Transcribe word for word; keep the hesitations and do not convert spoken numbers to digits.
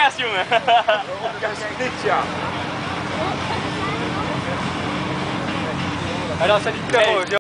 gas, jongen. Gas niks, ja. En dat zijn die terrors,